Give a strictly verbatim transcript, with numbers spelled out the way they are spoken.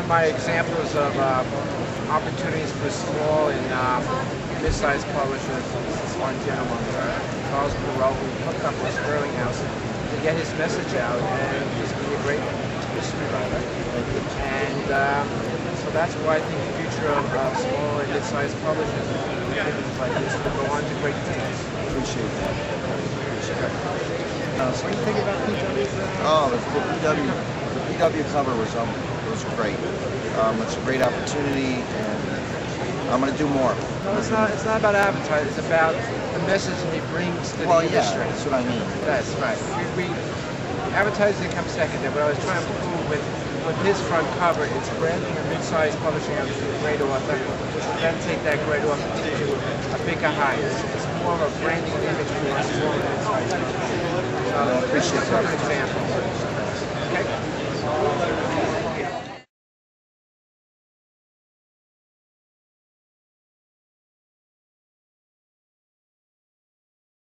of my examples of uh, opportunities for small and uh, mid-sized publishers is this one gentleman, uh, Charles Perot, who hooked up with Sterling House to get his message out, and he's going to be a great history writer. And um, so that's why I think the future of uh, small and mid-sized publishers is like this will go on to great things. Appreciate that. Appreciate that. Uh, What do you think about P W's? Uh, oh, the, the P W, the P W cover was um, was great. Um, it's a great opportunity, and I'm going to do more. No, it's not. It's not about advertising. It's about the message he brings to Well, the yeah, industry. that's what I mean. That's right. We, we advertising comes second there. What I was trying to prove with with his front cover, it's branding a mid-sized publishing house to a great author. Then take that great author to a bigger height. It's, it's more of a branding image for a small and mid-sized publishing. So, I appreciate that's that. an example. Okay.